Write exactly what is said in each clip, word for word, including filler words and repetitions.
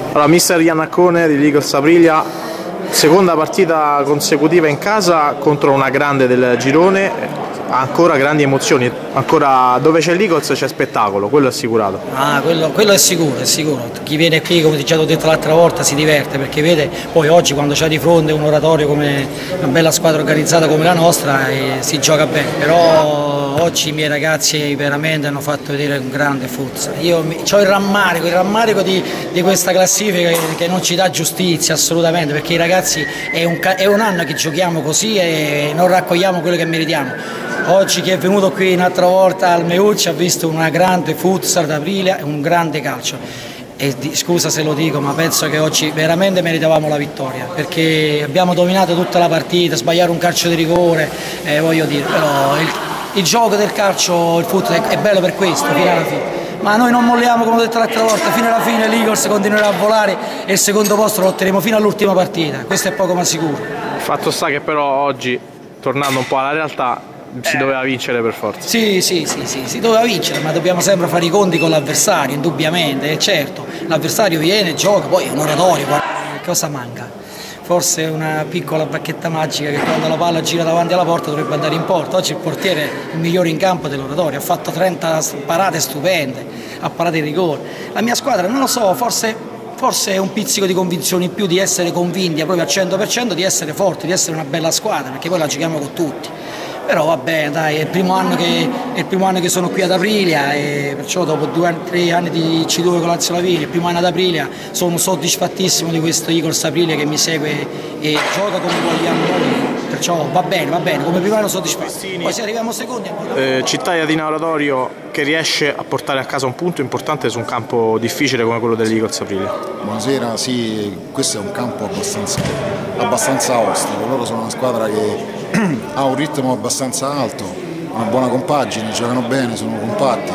Allora, mister Iannaccone di Ligos Aprilia, seconda partita consecutiva in casa contro una grande del girone, ancora grandi emozioni, ancora dove c'è Ligos c'è spettacolo, quello è assicurato. Ah, quello, quello è sicuro, è sicuro. Chi viene qui, come già ho detto l'altra volta, si diverte perché vede, poi oggi quando c'è di fronte un oratorio come una bella squadra organizzata come la nostra eh, si gioca bene, però oggi i miei ragazzi veramente hanno fatto vedere un grande futsal. Io ho il rammarico, il rammarico di, di questa classifica che, che non ci dà giustizia assolutamente, perché i ragazzi è un, è un anno che giochiamo così e non raccogliamo quello che meritiamo. Oggi chi è venuto qui un'altra volta al Meucci ha visto una grande futsal d'Aprilia e un grande calcio. E di, scusa se lo dico, ma penso che oggi veramente meritavamo la vittoria, perché abbiamo dominato tutta la partita, sbagliare un calcio di rigore, eh, voglio dire, però il, il gioco del calcio, il futsal è, è bello per questo, fino alla fine. Ma noi non molliamo, come ho detto l'altra volta, fino alla fine Ligos continuerà a volare e il secondo posto lo lotteremo fino all'ultima partita, questo è poco ma sicuro. Fatto sta che però oggi, tornando un po' alla realtà, si doveva vincere per forza. Sì, sì, sì, sì, si doveva vincere, ma dobbiamo sempre fare i conti con l'avversario, indubbiamente, certo. L'avversario viene, gioca, poi è un oratorio, cosa manca? Forse una piccola bacchetta magica che quando la palla gira davanti alla porta dovrebbe andare in porta. Oggi il portiere è il migliore in campo dell'oratorio, ha fatto trenta parate stupende, ha parato il rigore. La mia squadra, non lo so, forse... forse è un pizzico di convinzione in più, di essere convinti proprio al cento per cento di essere forti, di essere una bella squadra, perché poi la giochiamo con tutti. Però vabbè, dai, è il primo anno che, è il primo anno che sono qui ad Aprilia e perciò dopo due anni, tre anni di C due con Lazio Lavinia, il primo anno ad Aprilia, sono soddisfattissimo di questo Igors Aprilia che mi segue e gioca come vogliamo noi. Perciò va bene, va bene, come primo anno soddisfatto. Poi se arriviamo secondi... Eh, cittadina oratorio che riesce a portare a casa un punto importante su un campo difficile come quello dell'Igors Aprilia. Buonasera, sì, questo è un campo abbastanza, abbastanza ostico, loro sono una squadra che ha un ritmo abbastanza alto, una buona compagine, giocano bene, sono compatti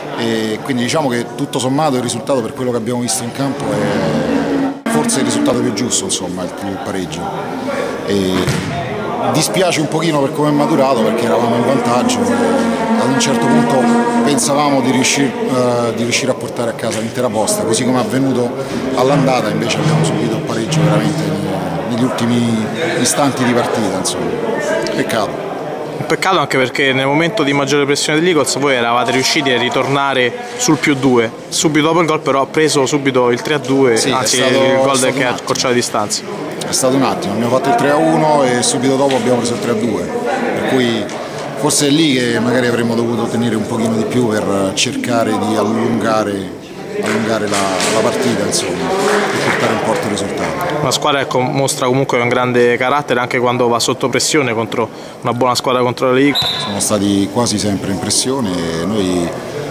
e quindi diciamo che tutto sommato il risultato per quello che abbiamo visto in campo è forse il risultato più giusto, insomma, il, il pareggio. E dispiace un pochino per come è maturato perché eravamo in vantaggio e ad un certo punto pensavamo di riuscire, uh, di riuscire a portare a casa l'intera posta, così come è avvenuto all'andata, invece abbiamo subito il pareggio veramente negli ultimi istanti di partita, insomma. Peccato. Un peccato anche perché nel momento di maggiore pressione dell'Igors voi eravate riusciti a ritornare sul più due, subito dopo il gol però ha preso subito il tre a due, sì, anzi stato, il gol che ha accorciato le distanze. È stato un attimo, abbiamo fatto il tre a uno e subito dopo abbiamo preso il tre a due, per cui forse è lì che magari avremmo dovuto tenere un pochino di più per cercare di allungare, allungare la, la partita, insomma, e portare in porto il risultato. Una squadra che mostra comunque un grande carattere anche quando va sotto pressione contro una buona squadra contro la Liga. Siamo stati quasi sempre in pressione e noi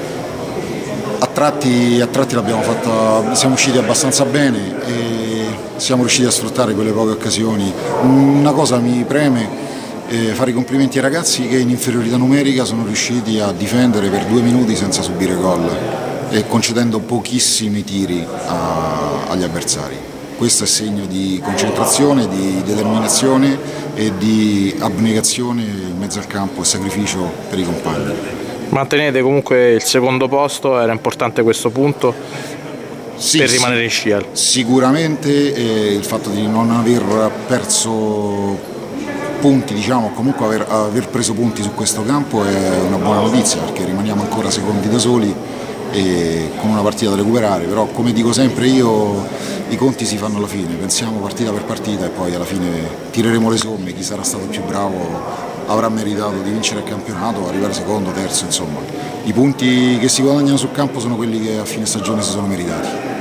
a tratti, a tratti l'abbiamo fatta, siamo usciti abbastanza bene e siamo riusciti a sfruttare quelle poche occasioni. Una cosa mi preme eh, fare i complimenti ai ragazzi che in inferiorità numerica sono riusciti a difendere per due minuti senza subire gol e concedendo pochissimi tiri a, agli avversari. Questo è segno di concentrazione, di determinazione e di abnegazione in mezzo al campo e sacrificio per i compagni. Mantenete comunque il secondo posto, era importante questo punto sì, per rimanere in scia. Sicuramente eh, il fatto di non aver perso punti, diciamo, comunque aver, aver preso punti su questo campo è una buona notizia perché rimaniamo ancora secondi da soli e con una partita da recuperare, però come dico sempre io i conti si fanno alla fine, pensiamo partita per partita e poi alla fine tireremo le somme, chi sarà stato più bravo avrà meritato di vincere il campionato, arrivare secondo, terzo, insomma i punti che si guadagnano sul campo sono quelli che a fine stagione si sono meritati.